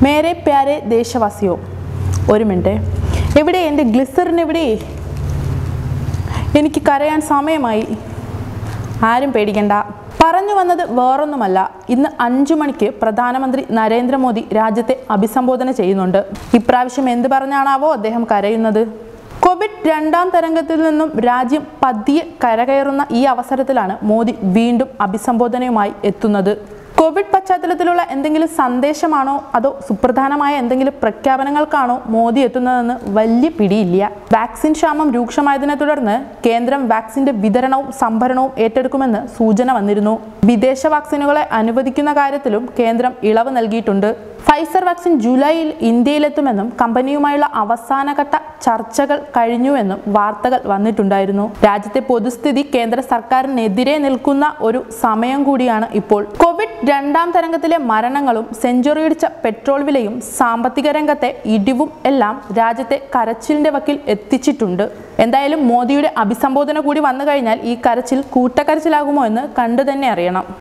മേരെ പ്യാരെ ദേശവാസിയോ, ഒരു മിനിറ്റ്, എവിടെ എൻ്റെ ഗ്ലിസറിൻ എവിടെ? എനിക്ക് കരയാൻ സമയമായി. ആരും പേടിക്കണ്ട. പറഞ്ഞു വന്നത് വേറൊന്നുമല്ല. ഇന്ന് 5 മണിക്ക് പ്രധാനമന്ത്രി നരേന്ദ്രമോദി രാജ്യത്തെ അഭിസംബോധന ചെയ്യുന്നുണ്ട്. ഇപ്രാവശ്യം എന്ത് പറഞ്ഞാണാവോ അദ്ദേഹം കരയുന്നത്? കോവിഡ് 2ാം തരംഗത്തിൽ നിന്നും രാജ്യം പതിയെ കരകയറുന്ന ഈ അവസരത്തിലാണ് മോദി വീണ്ടും അഭിസംബോധനയുമായി എത്തുന്നത്. കോവിഡ് പശ്ചാത്തലത്തിലുള്ള എന്തെങ്കിലും സന്ദേശമാണോ അതോ സുപ്രധാനമായ എന്തെങ്കിലും പ്രഖ്യാപനങ്ങൾക്കാണോ മോദി എത്തുന്നതെന്ന് വലിയ പിടിയില്ല. വാക്സിൻ ക്ഷാമം രൂക്ഷമായതിനെ തുടർന്ന് കേന്ദ്രം വാക്സിന്റെ വിതരണവും സംഭരണവും ഏറ്റെടുക്കുമെന്ന് സൂചന വന്നിരുന്നു. വിദേശ വാക്സിനുകളെ അനുവദിക്കുന്ന കാര്യത്തിലും കേന്ദ്രം ഇളവ് നൽകിയിട്ടുണ്ട്. ഫൈസർ വാക്സിൻ ജൂലൈയിൽ ഇന്ത്യയിലെത്തുമെന്നും കമ്പനിയുമായുള്ള അവസാനഘട്ട ചർച്ചകൾ കഴിഞ്ഞുവെന്നും വാർത്തകൾ വന്നിട്ടുണ്ടായിരുന്നു. രാജ്യത്തെ പൊതുസ്ഥിതി കേന്ദ്ര സർക്കാരിനെതിരെ നിൽക്കുന്ന ഒരു സമയം കൂടിയാണ് ഇപ്പോൾ. കോവിഡ് 2ാം തരംഗത്തിലെ മരണങ്ങളും സെഞ്ചുറിയടിച്ച പെട്രോൾ വിലയും സാമ്പത്തിക രംഗത്തെ ഇടിവും എല്ലാം രാജ്യത്തെ കരച്ചിലിന്റെ വക്കിൽ എത്തിച്ചിട്ടുണ്ട്. എന്തായാലും മോദിയുടെ അഭിസംബോധന കൂടി വന്നു കഴിഞ്ഞാൽ ഈ കരച്ചിൽ കൂട്ടക്കരച്ചിലാകുമോ എന്ന് കണ്ടു തന്നെ അറിയണം.